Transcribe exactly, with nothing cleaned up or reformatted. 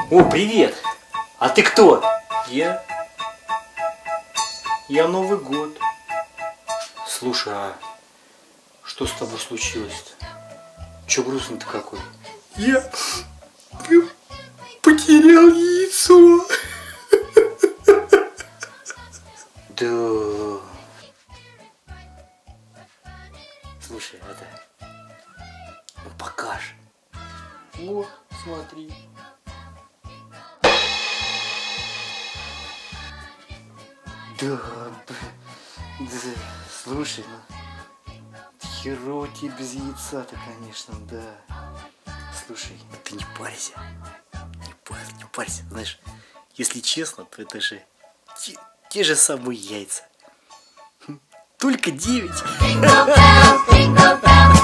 О, привет! А ты кто? Я? Я Новый год. Слушай, а что с тобой случилось-то? Че грустный-то какой? Я потерял яйцо. Да. Слушай, это... Ну покажи. О, смотри. Да, да, слушай, ну, херово тебе без яйца-то, конечно, да. Слушай, ты не парься, не парься, не парься, знаешь, если честно, то это же те, те же самые яйца, только девять.